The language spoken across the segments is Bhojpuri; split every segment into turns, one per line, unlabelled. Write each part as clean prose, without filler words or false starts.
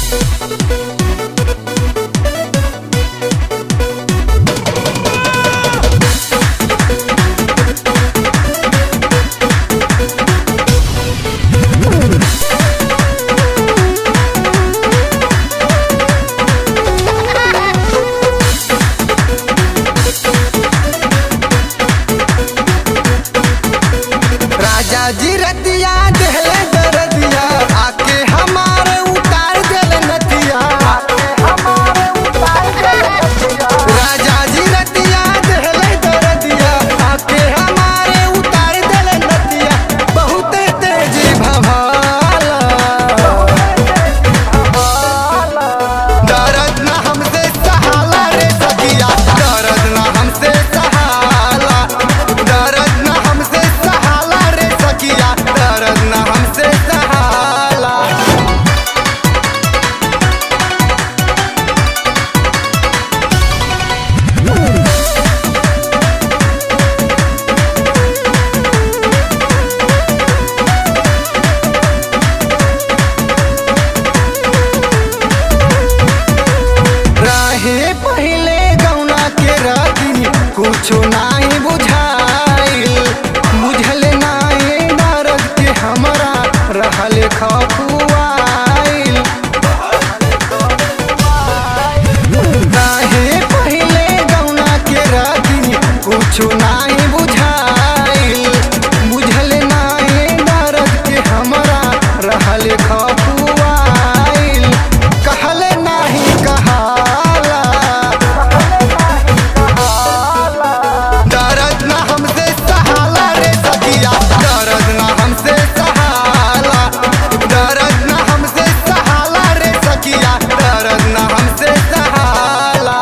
जी रतिया देले दरदिया आके हमारे उतार देले नतिया। राजा जी रतिया देले दरदिया आके हमारे उतार देले नतिया। बहुत तेज भवाला दर्द ना हमसे सहाला रे सखिया, दर्द ना हमसे सहाला, दर्द ना हमसे सहाला रे सखिया, दर्द ना हमसे सहाला। रहे पहले गौना के राती कुछो नाही बुझाइल, बुझल नाही दर्द के हमरा रहल खखुआइल। रहे पहले गौना के राती कुछो नाही बुझाइल, बुझल नाही दर्द के हमरा रहल खखुआइल। कहल नाही कहाला दर्द ना हमसे सहाला रे सखिया, दर्द ना हमसे सहाला, दर्द ना हमसे सहाला रे सखिया, दर्द ना हमसे सहाला।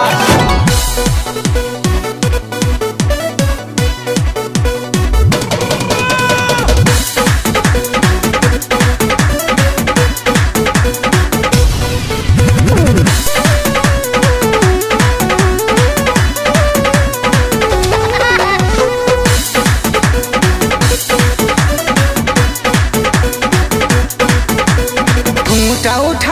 घूंघटा उठा